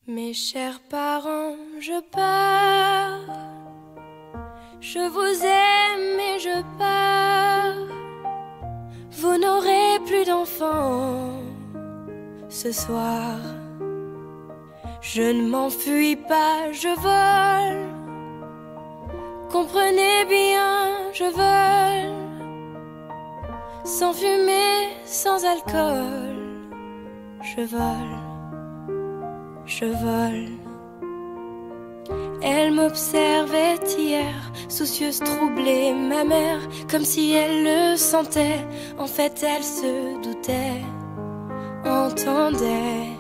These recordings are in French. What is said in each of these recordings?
Mes chers parents, je pars. Je vous aime et je pars. Vous n'aurez plus d'enfants ce soir. Je ne m'enfuis pas, je vole. Comprenez bien, je vole. Sans fumée, sans alcool. Je vole. Je vole. Elle m'observait hier, soucieuse, troublée, ma mère, comme si elle le sentait. En fait, elle se doutait, entendait.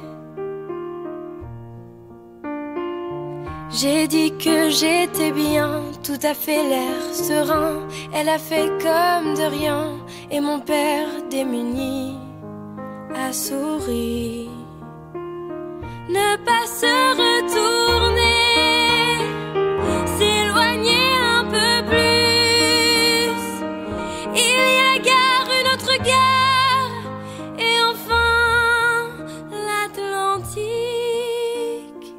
J'ai dit que j'étais bien, tout à fait l'air serein. Elle a fait comme de rien, et mon père démuni a souri. Ne pas se retourner, s'éloigner un peu plus. Il y a gare, une autre gare, et enfin l'Atlantique.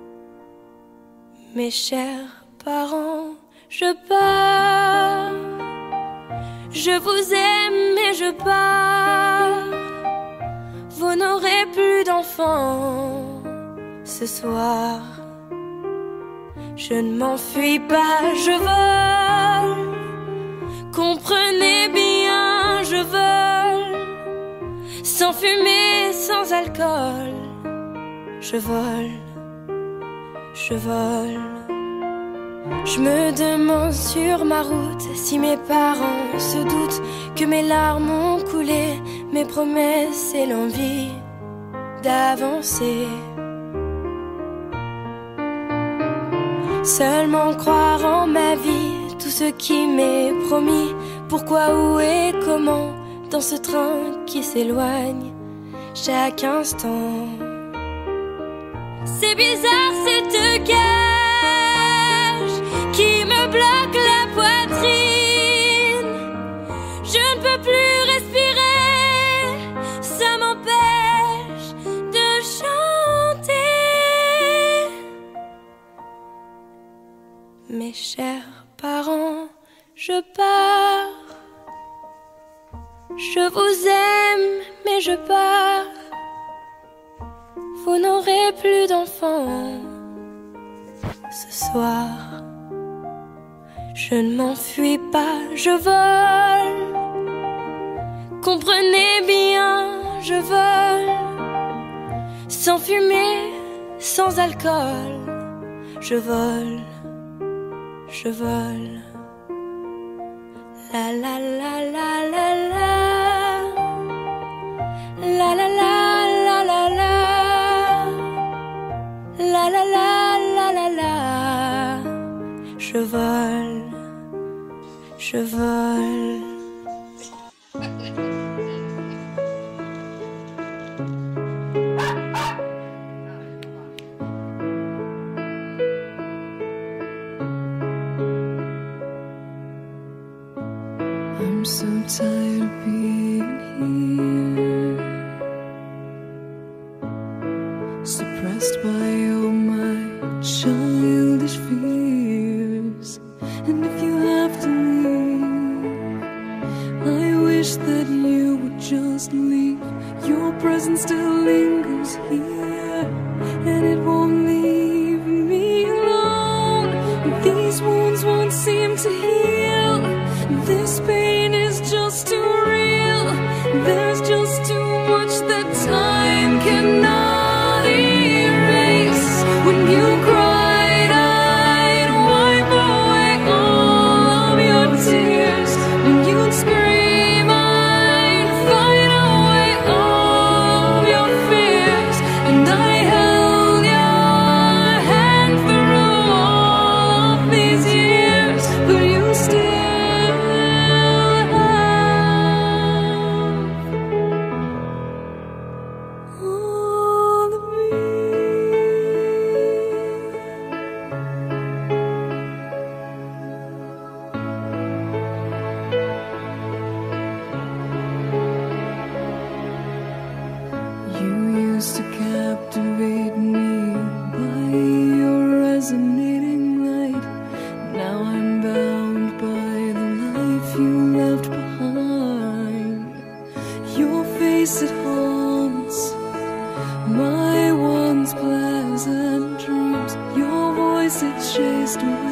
Mes chers parents, je pars. Je vous aime et je pars. Vous n'aurez plus d'enfants ce soir. Je ne m'enfuis pas, je vole. Comprenez bien, je vole. Sans fumée, sans alcool. Je vole, je vole. Je me demande sur ma route si mes parents se doutent que mes larmes ont coulé, mes promesses et l'envie d'avancer. Seulement croire en ma vie, tout ce qui m'est promis. Pourquoi, où et comment, dans ce train qui s'éloigne chaque instant. C'est bizarre cette cage qui me bloque la poitrine. Je ne peux plus respirer, ça m'empêche de chanter. Mes chers parents, je pars. Je vous aime, mais je pars. Vous n'aurez plus d'enfants ce soir. Je ne m'enfuis pas, je vole. Comprenez bien, je vole. Sans fumée, sans alcool. Je vole, je vole. La la la la la la. La la la la la la. La la la la la la. Je vole, je vole. I'm so tired of being here, suppressed by all my childish fears. And if you have to leave, I wish that you would just leave. Your presence still lingers here, and it won't leave me alone. These wounds won't seem to heal. This pain is just too real. There's just too much that time cannot erase. When you cried, I'd wipe away all of your tears. When you'd scream, I'd fight away all of your fears. And lost